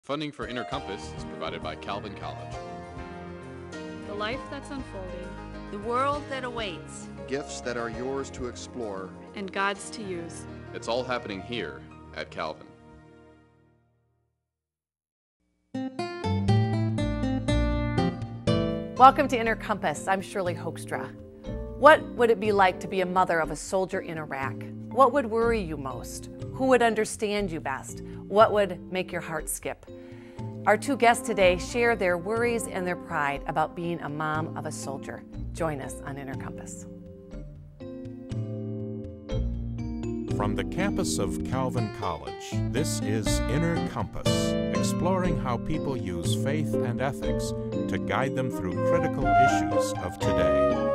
Funding for Inner Compass is provided by Calvin College. The life that's unfolding, the world that awaits, gifts that are yours to explore, and God's to use. It's all happening here at Calvin. Welcome to Inner Compass. I'm Shirley Hoogstra. What would it be like to be a mother of a soldier in Iraq? What would worry you most? Who would understand you best? What would make your heart skip? Our two guests today share their worries and their pride about being a mom of a soldier. Join us on Inner Compass. From the campus of Calvin College, this is Inner Compass, exploring how people use faith and ethics to guide them through critical issues of today.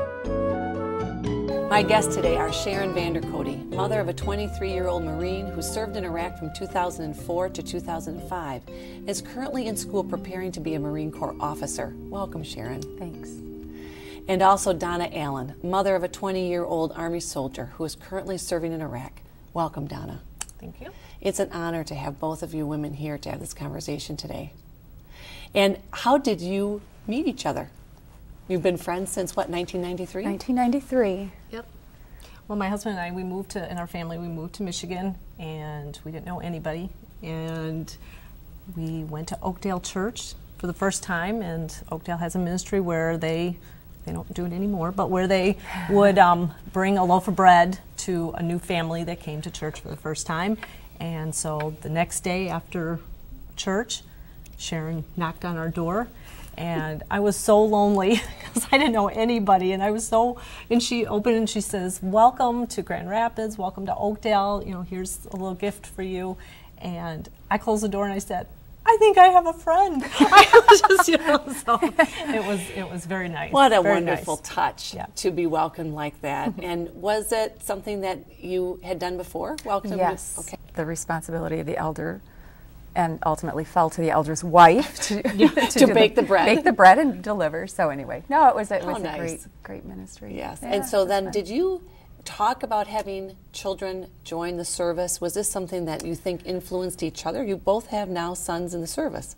My guests today are Sharon VanderKodde, mother of a 23-year-old Marine who served in Iraq from 2004 to 2005, and is currently in school preparing to be a Marine Corps officer. Welcome, Sharon. Thanks. And also Donna Allen, mother of a 20-year-old Army soldier who is currently serving in Iraq. Welcome, Donna. Thank you. It's an honor to have both of you women here to have this conversation today. And how did you meet each other? You've been friends since, what, 1993? 1993. Yep. Well, my husband and I, in our family, we moved to Michigan, and we didn't know anybody. And we went to Oakdale Church for the first time, and Oakdale has a ministry where they don't do it anymore, but where they would bring a loaf of bread to a new family that came to church for the first time. And so the next day after church, Sharon knocked on our door. And I was so lonely because I didn't know anybody, and she opened and she says, "Welcome to Grand Rapids, welcome to Oakdale, here's a little gift for you." And I closed the door and I said, "I think I have a friend." I was just, so it was very nice. What a very wonderful nice. touch to be welcomed like that. And was it something that you had done before? Welcome? Yes. Okay. The responsibility of the elder, and ultimately fell to the elder's wife to bake the bread. Bake the bread and deliver. So anyway, no, it was nice. a great ministry. Yes. Yeah, and so then fun. did you talk about having children join the service? Was this something that you think influenced each other? You both have now sons in the service.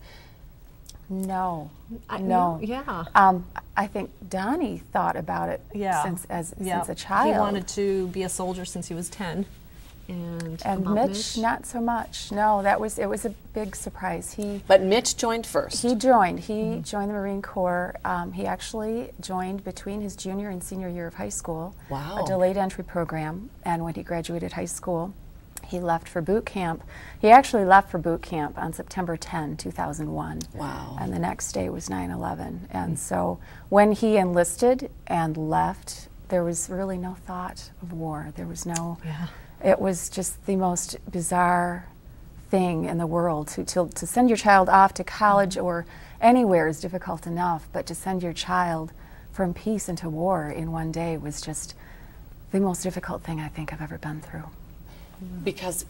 No. Yeah. I think Donnie thought about it since a child. He wanted to be a soldier since he was 10. And Mitch, not so much. No, it was a big surprise. But Mitch joined first. He joined. He joined the Marine Corps. He actually joined between his junior and senior year of high school. Wow. A delayed entry program. And when he graduated high school, he left for boot camp. He actually left for boot camp on September 10, 2001. Wow. And the next day was 9/11. And so when he enlisted and left, there was really no thought of war. There was no... Yeah. It was just the most bizarre thing in the world. To send your child off to college or anywhere is difficult enough, but to send your child from peace into war in one day was just the most difficult thing I think I've ever been through. Because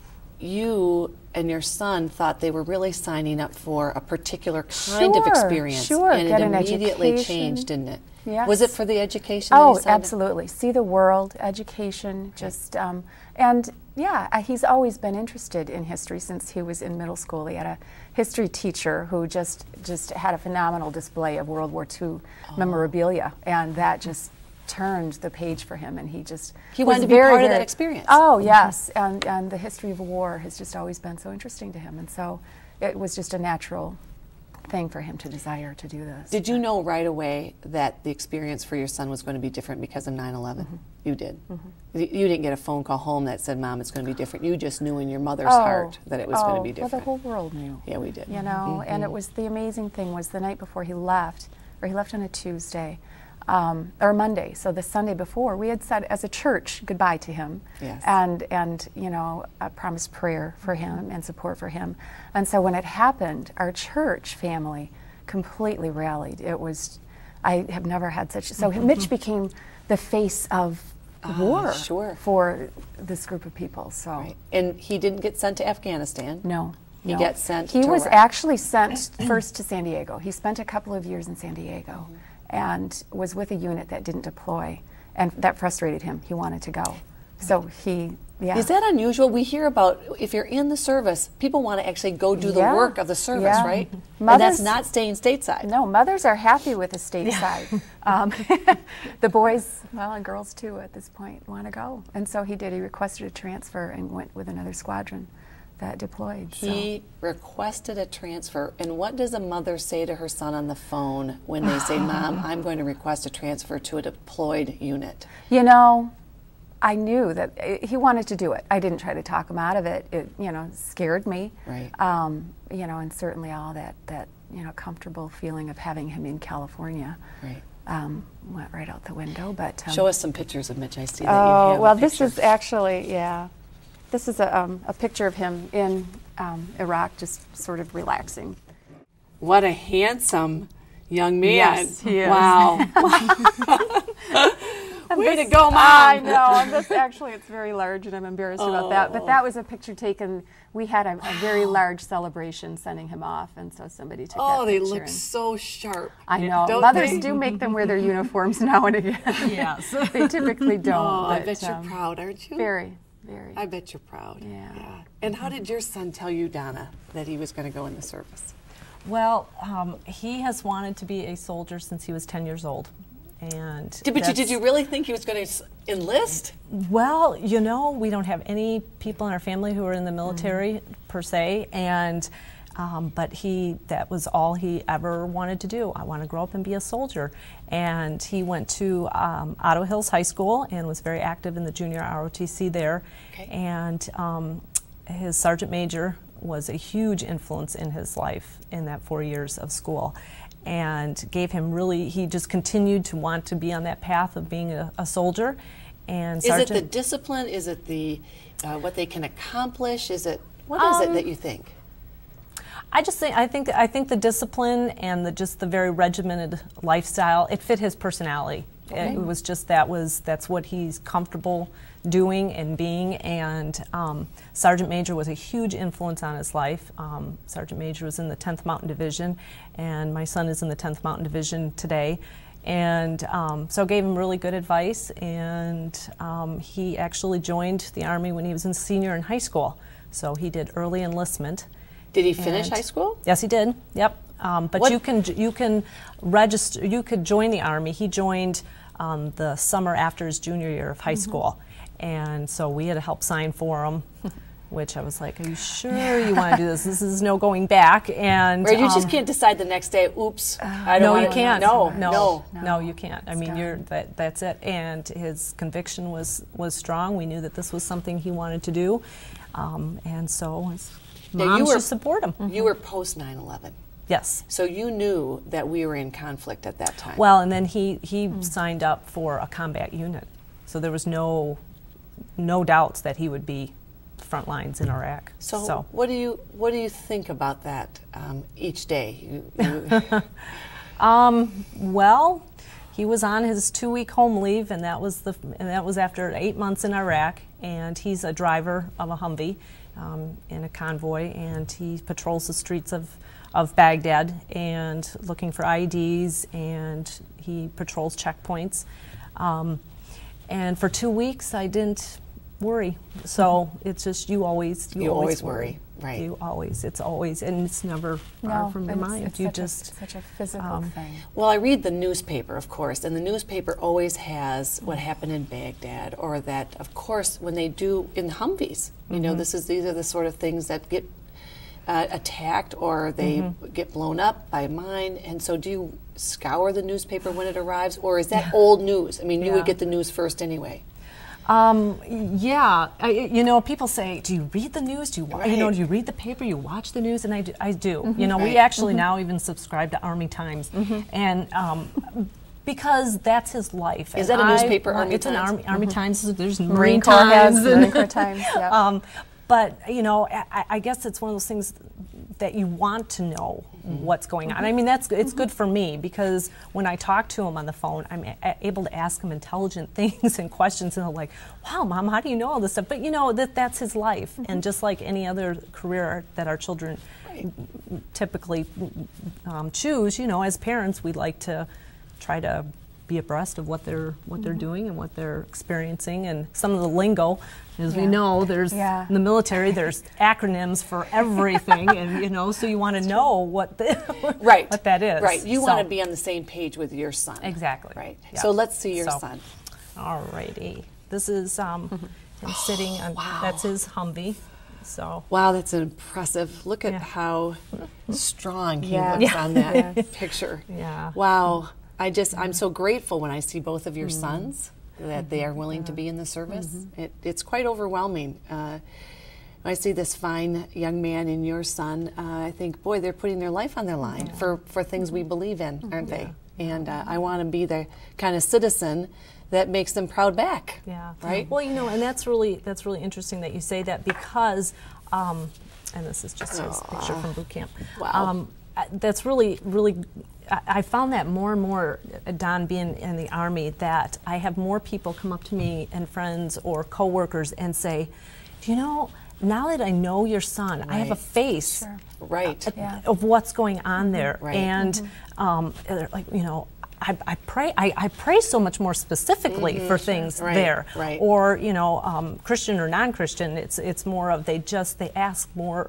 you and your son thought they were really signing up for a particular kind of experience. Sure, and get it an immediately education. changed, didn't it? Yes. Was it for the education? Oh, that you signed up? absolutely. See the world, education, just, and yeah, he's always been interested in history since he was in middle school. He had a history teacher who just had a phenomenal display of World War II memorabilia, and that just turned the page for him, and he wanted to be part of that experience. Oh, yes, and the history of war has just always been so interesting to him, and so it was just a natural thing for him to desire to do this. Did you know right away that the experience for your son was going to be different because of 9/11? You did. You didn't get a phone call home that said, "Mom, it's going to be different." You just knew in your mother's heart that it was going to be different. Well, the whole world knew. Yeah, we did. You know, and it was the amazing thing was the night before he left, or he left on a Tuesday, or Monday. So the Sunday before, we had said as a church goodbye to him, yes. and promised prayer for him and support for him. And so when it happened, our church family completely rallied. It was, I have never had such. So Mitch became the face of war for this group of people. So, right. And he didn't get sent to Afghanistan. No. He got sent. He to was Iraq. actually sent first to San Diego. He spent a couple of years in San Diego and was with a unit that didn't deploy, and that frustrated him. He wanted to go. So he Yeah. Is that unusual? We hear about if you're in the service, people want to actually go do the work of the service, right? And that's not staying stateside. No, mothers are happy with the stateside. The boys, well, and girls too at this point, want to go. And so he did. He requested a transfer and went with another squadron that deployed. He requested a transfer. And what does a mother say to her son on the phone when they say, Mom, I'm going to request a transfer to a deployed unit? You know, I knew that he wanted to do it. I didn't try to talk him out of it. It, you know, scared me. Right. You know, and certainly all that you know, comfortable feeling of having him in California. Right. Went right out the window. But show us some pictures of Mitch. I see that you have. Well, this is actually, this is a picture of him in Iraq, just sort of relaxing. What a handsome young man! Yes, he is. Wow. Way to go, Mom! I know, and this actually, it's very large, and I'm embarrassed about that. But that was a picture taken. We had a very large celebration sending him off, and so somebody took that picture. They look so sharp. I know. Mothers do make them wear their uniforms now and again. Yes. They typically don't. I but, bet you're proud, aren't you? Very, very. I bet you're proud. Yeah. And how did your son tell you, Donna, that he was going to go in the service? Well, he has wanted to be a soldier since he was 10 years old. And did you really think he was going to enlist? Well, you know, we don't have any people in our family who are in the military per se, and but that was all he ever wanted to do. I want to grow up and be a soldier. And he went to Otto Hills High School and was very active in the junior ROTC there. Okay. And his sergeant major was a huge influence in his life in that 4 years of school, and gave him he just continued to want to be on that path of being a soldier. And is it the discipline? Is it the what they can accomplish? Is it what is it that you think? I think the discipline and the very regimented lifestyle, it fit his personality. Okay. It was just that's what he's comfortable doing and being, and Sergeant Major was a huge influence on his life. Sergeant Major was in the 10th Mountain Division, and my son is in the 10th Mountain Division today, and so gave him really good advice, and he actually joined the Army when he was a senior in high school, so he did early enlistment. Did he finish high school? Yes, he did. Yep. But you can register. You could join the Army. He joined the summer after his junior year of high school, and so we had to help sign for him. Which I was like, "Are you sure you want to do this? This is no going back." And you just can't decide the next day. Oops, I don't. No, you can't. No, you can't. I mean, that's it. And his conviction was strong. We knew that this was something he wanted to do, and so his mom should support him. You were post 9/11. Yes. So you knew that we were in conflict at that time. Well, and then he signed up for a combat unit, so there was no doubts that he would be front lines in Iraq. So what do you think about that each day? Well, he was on his 2-week home leave, and that was after 8 months in Iraq. And he's a driver of a Humvee in a convoy, and he patrols the streets of Baghdad and looking for IEDs, and he patrols checkpoints. And for 2 weeks, I didn't worry. So it's just you always worry. Right. It's always, and it's never far from your mind. It's such a physical thing. Well, I read the newspaper, of course, and the newspaper always has what happened in Baghdad, or that, of course, when they do in Humvees. You know, these are the sort of things that get attacked, or they get blown up by a mine. And so do you scour the newspaper when it arrives, or is that old news? I mean, you would get the news first anyway. You know, people say, do you read the news? Do you do you read the paper? You watch the news? And I do. You know, we actually now even subscribe to Army Times, and because that's his life. Is that a newspaper? Army it's Times? an Army Times. There's Marine Corps Times. Marine Corps Times. Yeah. But you know, I guess it's one of those things that you want to know what's going on. I mean, it's good for me, because when I talk to him on the phone, I'm able to ask him intelligent things and questions, and they're like, "Wow, Mom, how do you know all this stuff?" But you know, that's his life, and just like any other career that our children typically choose, you know, as parents, we like to try to be abreast of what they're doing and what they're experiencing, and some of the lingo, as we know, there's in the military there's acronyms for everything, and so you want to know what what that is. Right. You want to be on the same page with your son. Exactly. Right. Yep. So let's see your son. All righty. This is him sitting on. That's his Humvee. So. Wow, that's impressive. Look at how strong he looks on that picture. Yeah. Wow. I'm so grateful when I see both of your sons that they are willing to be in the service. It's quite overwhelming. When I see this fine young man and your son, I think, boy, they're putting their life on the line for things we believe in, aren't they? And I want to be the kind of citizen that makes them proud back. Yeah. Right. Well, and that's really interesting that you say that, because, and this is just his picture from boot camp. Wow. That's really. I found that more and more, Don, being in the Army, that I have more people come up to me and friends or coworkers and say, now that I know your son, I have a face of what's going on there, and they're like, I pray so much more specifically for things there, or Christian or non-Christian. It's more of they ask more.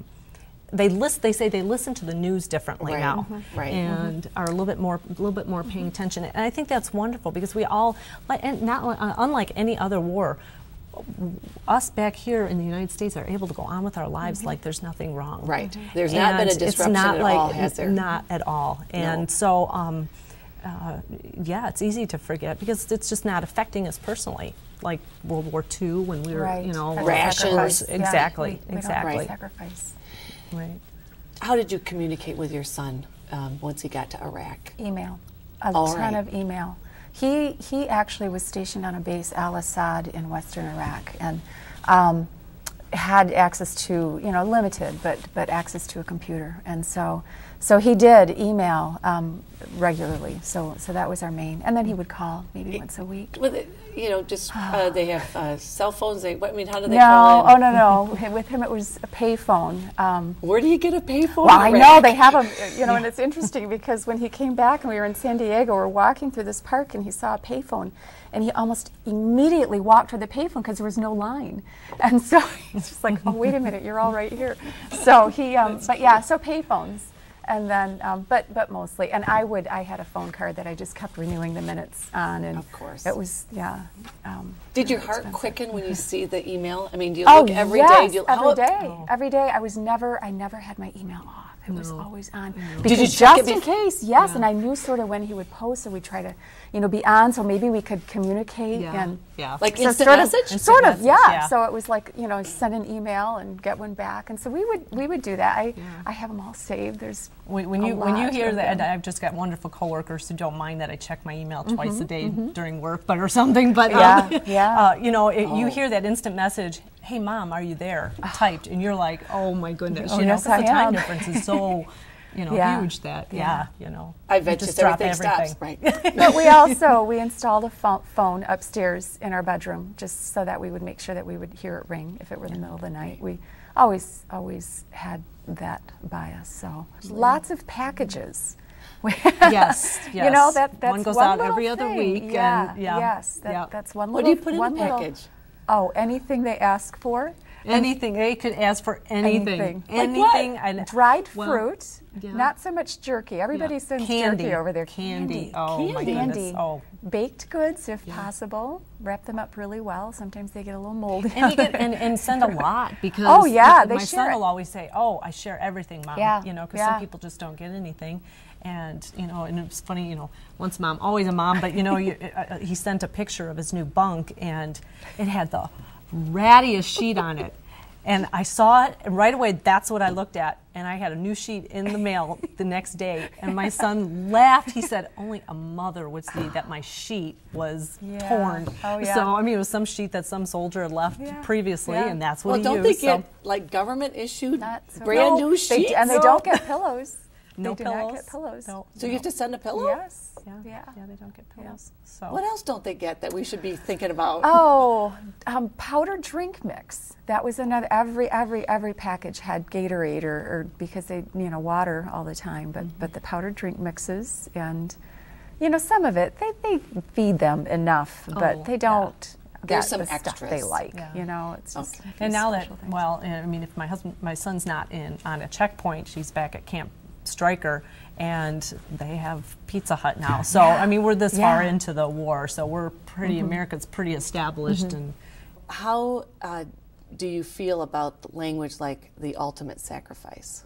They say they listen to the news differently now, and are a little bit more paying attention. And I think that's wonderful, because we all, and not unlike any other war, us back here in the United States are able to go on with our lives like there's nothing wrong. Right. There's not been a disruption at all, has there? Not at all. And so, it's easy to forget, because it's just not affecting us personally. Like World War II, when we were, rations. Exactly. We don't sacrifice. Right. How did you communicate with your son once he got to Iraq? Email. A ton of email. He actually was stationed on a base, Al-Assad, in western Iraq, and had access to, limited, but access to a computer. And so he did email regularly. So that was our main. And then he would call maybe once a week. With it, they have cell phones. How do they call in? No. With him, it was a payphone. Where do you get a payphone? Well, I know they have them. And it's interesting, because when he came back and we were in San Diego, we're walking through this park and he saw a payphone, and he almost immediately walked to the payphone because there was no line. And so he's just like, oh, wait a minute, you're all right here. So he, so payphones. And then, but mostly, and I had a phone card that I just kept renewing the minutes on, and of course, it was did your heart quicken when you see the email? I mean, do you look every day? Every day. I never had my email off. It was always on. Did you check just in case? Yes, and I knew sort of when he would post, so we'd try to, be on, so maybe we could communicate and like so instant message. Sort of, yeah. So it was like send an email and get one back, and so we would do that. I have them all saved. There's when you hear that, I've just got wonderful coworkers who don't mind that I check my email twice a day during work, or something. But you hear that instant message. Hey, Mom, are you there? Typed, and you're like, oh my goodness, yes, because the time difference is so, huge that, I bet just everything stops, right? But we installed a phone upstairs in our bedroom, just so that we would make sure that we would hear it ring if it were the middle of the night. We always had that by us, so lots of packages. Yes. That's one goes one out every other week. That's one little. What do you put in the package? Oh, anything they ask for. Anything. They could ask for anything. Anything. Like dried fruit. Not so much jerky. Everybody sends jerky over there. Candy. Oh, my goodness. Oh. Baked goods, if possible. Wrap them up really well. Sometimes they get a little moldy. And send a lot, because my son will always say, oh, I share everything, Mom. Because some people just don't get anything. And and it's funny, once mom, always a mom, but he sent a picture of his new bunk, and it had the rattiest sheet on it. And I saw it, and right away, that's what I looked at. And I had a new sheet in the mail the next day. And my son laughed. He said, only a mother would see that my sheet was torn. Oh, yeah. So, it was some sheet that some soldier had left previously, and that's what he used. Well, don't they get, like, government-issued brand new sheets? And they don't get pillows. No they pillows. Do not get pillows. No. So you have to send a pillow? Yes. Yeah, they don't get pillows. So what else don't they get that we should be thinking about? Oh, powdered drink mix. That was another. Every package had Gatorade or because they water all the time. But the powdered drink mixes, and you know, some of it, they feed them enough, but they don't There's get some the stuff extras. they like, you know, it's just And now that, special things. well, I mean, if my son's not on a checkpoint, she's back at Camp Stryker, and they have Pizza Hut now. So, I mean, we're this far into the war, so we're pretty, America's pretty established. And How do you feel about the language like the ultimate sacrifice?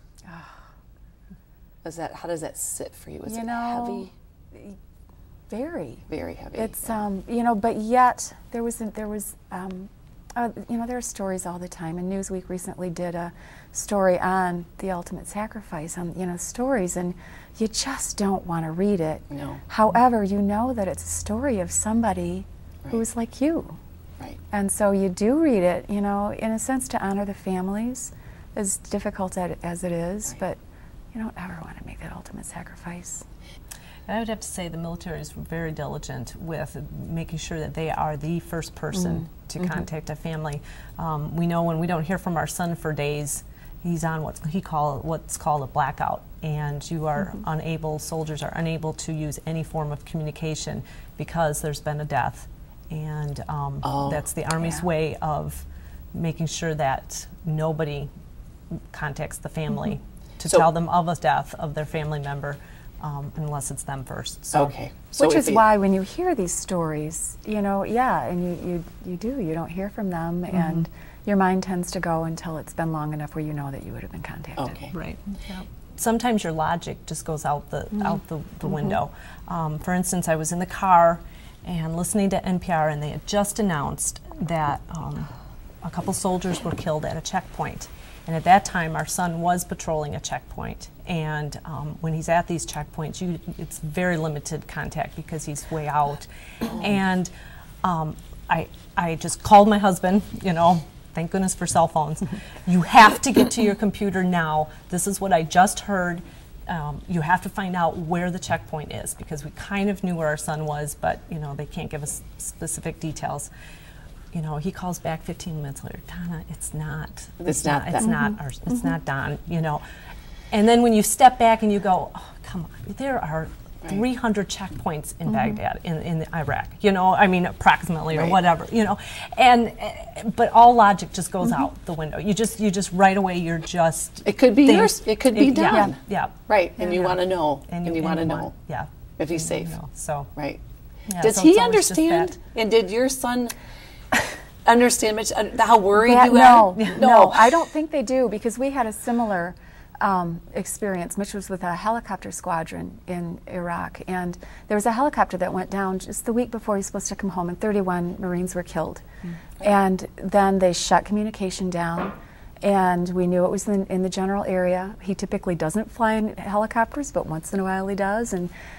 How does that sit for you? Is You it know, heavy? Very heavy. It's you know, but yet there was you know, there are stories all the time, and Newsweek recently did a story on the ultimate sacrifice, on, you know, stories, and you just don't want to read it. No. However, you know that it's a story of somebody who's like you. Right. And so you do read it, you know, in a sense to honor the families, as difficult as it is, but you don't ever want to make that ultimate sacrifice. And I would have to say the military is very diligent with making sure that they are the first person to contact a family. We know when we don't hear from our son for days, he's on what's called a blackout, and you are unable, soldiers are unable to use any form of communication because there's been a death. And that's the Army's way of making sure that nobody contacts the family to tell them of a death of their family member, unless it's them first. So. Okay. So which is why when you hear these stories, you know, and you don't hear from them, and your mind tends to go until it's been long enough where you know that you would have been contacted. Okay. Right. Yeah. Sometimes your logic just goes out the window. For instance, I was in the car and listening to NPR, and they had just announced that a couple soldiers were killed at a checkpoint. And at that time, our son was patrolling a checkpoint. And when he's at these checkpoints, it's very limited contact because he's way out. And I just called my husband, you know, thank goodness for cell phones. You have to get to your computer now. This is what I just heard. You have to find out where the checkpoint is, because we kind of knew where our son was, but you know, they can't give us specific details. You know, he calls back 15 minutes later, Donna, it's not Don, you know. And then when you step back and you go, oh, come on, there are 300 checkpoints in Baghdad, in Iraq, you know, I mean, approximately, or whatever, you know, and but all logic just goes out the window. You just right away, you're just, it could be yours, it could be done. Yeah. Right, and you want to know, and you want to know if he's safe. So. Right. Yeah, Does so he it's always just understand? that. And did your son understand much how worried you are? No, I don't think they do, because we had a similar experience, which was with a helicopter squadron in Iraq, and there was a helicopter that went down just the week before he was supposed to come home, and 31 Marines were killed. And then they shut communication down, and we knew it was in the general area. He typically doesn't fly in helicopters, but once in a while he does,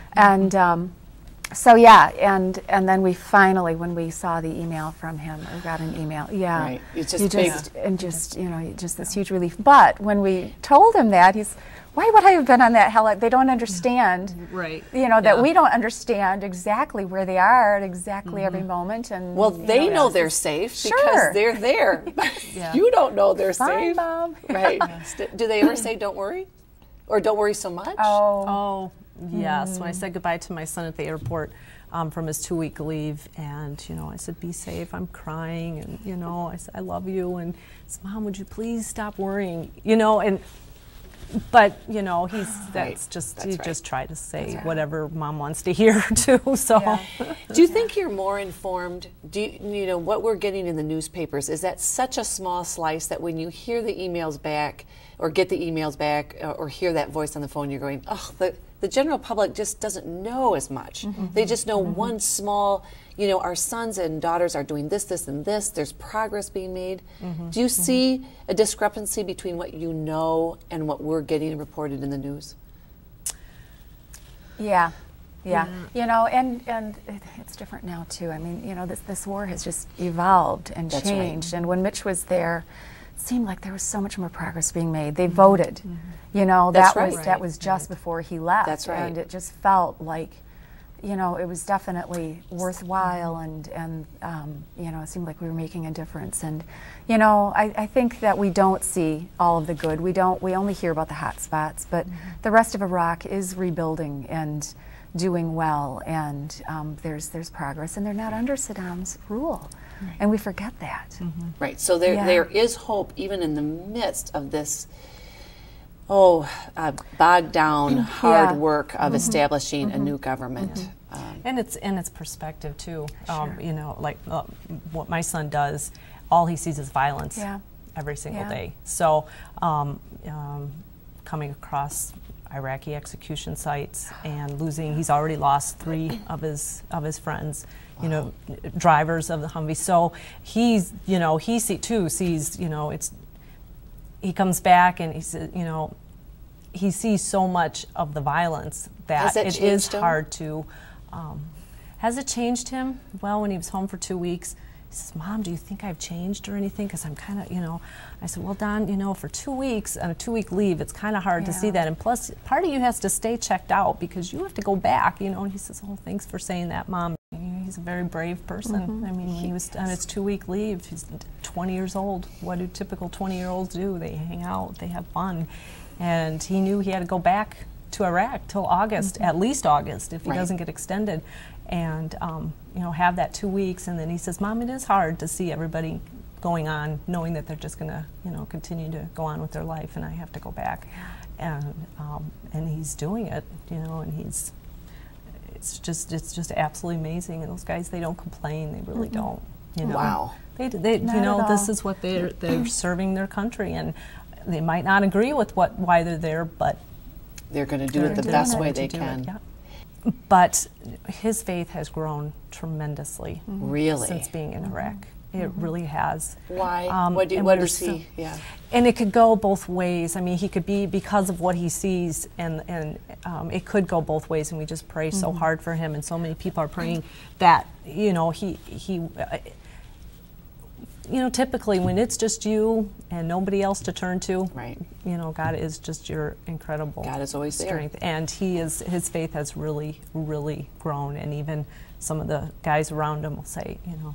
so yeah, and then we finally, when we saw the email from him, or got an email, Right. It's just you know, just this huge relief. But when we told him that, he's, why would I have been on that heli? They don't understand, you know, that we don't understand exactly where they are at exactly every moment. And well, they know they're safe because they're there. You don't know they're safe. Mom. Right. Do they ever say, don't worry? Or don't worry so much? Oh. Yes, when I said goodbye to my son at the airport from his 2-week leave, and you know, I said, "Be safe." I'm crying, and you know, I said, "I love you," and I said, "Mom, would you please stop worrying?" You know, but you know, just try to say whatever Mom wants to hear too. So, do you think you're more informed? You know what we're getting in the newspapers? Is that such a small slice that when you hear the emails back, or get the emails back, or hear that voice on the phone, you're going, oh, the general public just doesn't know as much. They just know one small, you know, our sons and daughters are doing this, this, and this. There's progress being made. Do you see a discrepancy between what you know and what we're getting reported in the news? Yeah. You know, and it's different now too. I mean, you know, this war has just evolved and changed. And when Mitch was there, it seemed like there was so much more progress being made. They voted. You know, that was just before he left. That's right. And it just felt like, you know, it was definitely worthwhile, and you know, it seemed like we were making a difference. And you know, I think that we don't see all of the good. We only hear about the hot spots, but the rest of Iraq is rebuilding, and doing well, and there's progress, and they're not under Saddam's rule, and we forget that. Right. So there is hope even in the midst of this bogged down hard work of establishing a new government. And it's perspective too. You know, like what my son does, all he sees is violence every single day. So coming across Iraqi execution sites and losing, he's already lost 3 of his friends. You know, drivers of the Humvee. So he's, you know, he sees, you know, he comes back and he says, you know, he sees so much of the violence that it is hard to. Has it changed him? Well, when he was home for 2 weeks, he says, "Mom, do you think I've changed or anything? Because I'm kind of, you know." I said, "Well, Don, you know, for 2 weeks on a 2-week leave, it's kind of hard to see that. And plus, part of you has to stay checked out because you have to go back, you know." And he says, "Oh, thanks for saying that, Mom." He's a very brave person. I mean, when he was on his 2-week leave, he's 20 years old. What do typical 20-year-olds do? They hang out, they have fun. And he knew he had to go back to Iraq till August, at least August, if he doesn't get extended. And, you know, have that 2 weeks. And then he says, "Mom, it is hard to see everybody going on, knowing that they're just going to, you know, continue to go on with their life, and I have to go back." And he's doing it, you know, and it's just absolutely amazing. And those guys, they don't complain. They really don't. You know. Wow. They you know, this is what they're serving their country, and they might not agree with why they're there, but they're going to do it the best way they can. But his faith has grown tremendously really since being in Iraq. It really has. Why? What does he? Yeah. And it could go both ways. I mean, he could be because of what he sees, and it could go both ways. And we just pray so hard for him, and so many people are praying that, you know, he you know, typically when it's just you and nobody else to turn to, you know, God is just your incredible God is always strength. there. And his faith has really, really grown. And even some of the guys around him will say, you know,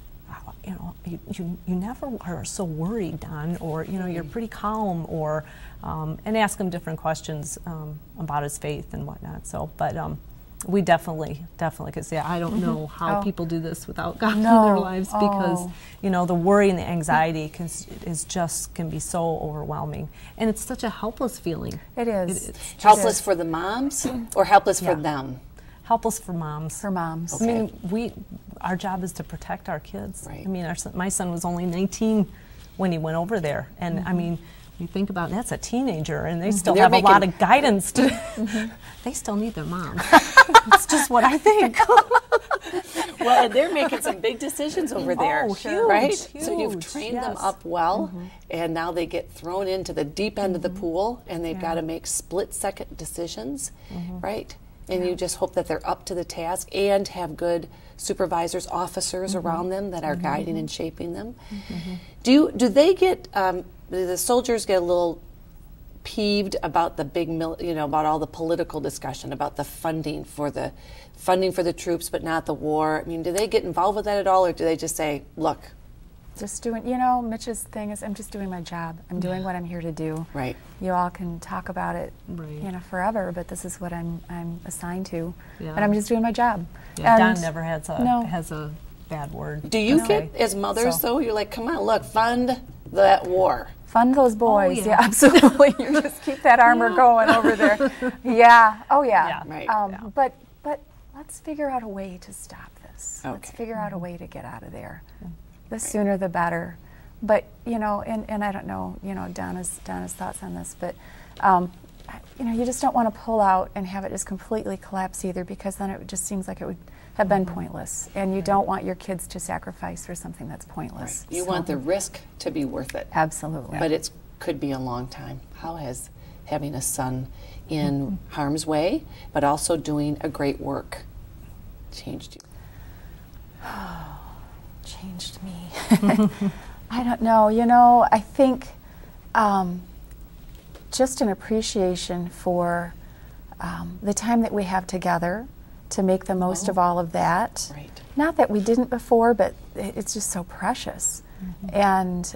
you never are so worried, Don, or, you know, you're pretty calm, or, and ask him different questions about his faith and whatnot. So, but we definitely, because I don't know how people do this without God in their lives, because you know, the worry and the anxiety can be so overwhelming, and it's such a helpless feeling. It is. It's helpless for the moms, or helpless for them. Helpless for moms. For moms. Okay. I mean, our job is to protect our kids. Right. I mean, my son was only 19 when he went over there, and I mean, you think about that's a teenager, and they still have a lot of guidance to. They still need their mom. It's just what I think. Well, and they're making some big decisions over there, right? Huge, so you've trained them up well, and now they get thrown into the deep end of the pool, and they've got to make split-second decisions, right? And you just hope that they're up to the task and have good supervisors, officers around them that are guiding and shaping them. Do they get? The soldiers get a little peeved about the big, you know, about all the political discussion about the funding for the troops, but not the war. I mean, do they get involved with that at all, or do they just say, "Look, just doing"? You know, Mitch's thing is, "I'm just doing my job. I'm doing what I'm here to do. Right. You all can talk about it, you know, forever, but this is what I'm assigned to, and I'm just doing my job." Yeah, Don never has a bad word. Do you get, as mothers, though, you're like, "Come on, look, fund that war. Fund those boys." Yeah, absolutely. You just keep that armor going over there. Yeah. Oh, yeah. Right. But let's figure out a way to stop this. Let's figure out a way to get out of there. The sooner the better. But, you know, and I don't know, you know, Donna's thoughts on this, but, you know, you just don't want to pull out and have it just completely collapse either, because then it just seems like it would have been pointless. And you don't want your kids to sacrifice for something that's pointless. Right. You want the risk to be worth it. Absolutely. But it could be a long time. How has having a son in harm's way, but also doing a great work, changed you? Changed me. I don't know. You know, I think just an appreciation for the time that we have together to make the most of all of that. Right. Not that we didn't before, but it's just so precious. And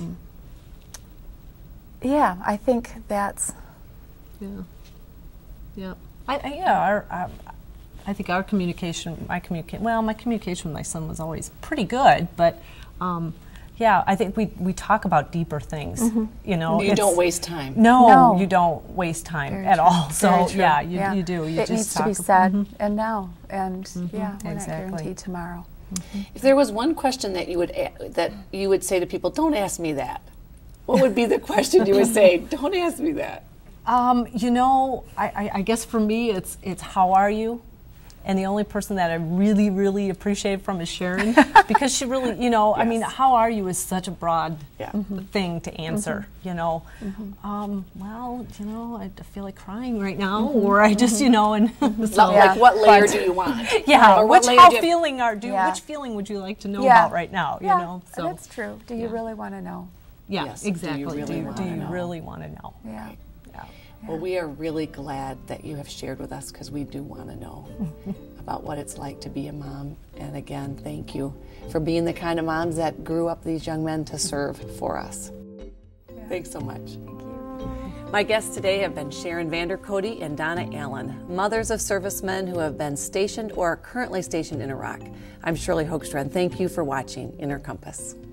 yeah, I think that's. Yeah. I think our communication, my communication with my son was always pretty good, but yeah, I think we talk about deeper things. You know, you don't waste time. No, you don't waste time at all. So true. yeah, you do. You it just needs talk to be said and now, and yeah, we're not exactly. guaranteed tomorrow. If there was one question that you would say to people, don't ask me that, what would be the question you would say? Don't ask me that. You know, I guess for me, it's how are you? And the only person that I really, really appreciate from is Sharon, because she really, you know, I mean, how are you is such a broad thing to answer, you know. Well, you know, I feel like crying right now, or I just, you know, and so, like what layer do you want? Yeah, or which which feeling would you like to know about right now? You know, so that's true. Do you really want to know? Yeah, Yes. exactly. Do you really want to know? Yeah. Well, we are really glad that you have shared with us, because we do want to know about what it's like to be a mom. And again, thank you for being the kind of moms that grew up these young men to serve for us. Thanks so much. Thank you. My guests today have been Sharon VanderKodde and Donna Allen, mothers of servicemen who have been stationed or are currently stationed in Iraq. I'm Shirley Hoogstra, and thank you for watching Inner Compass.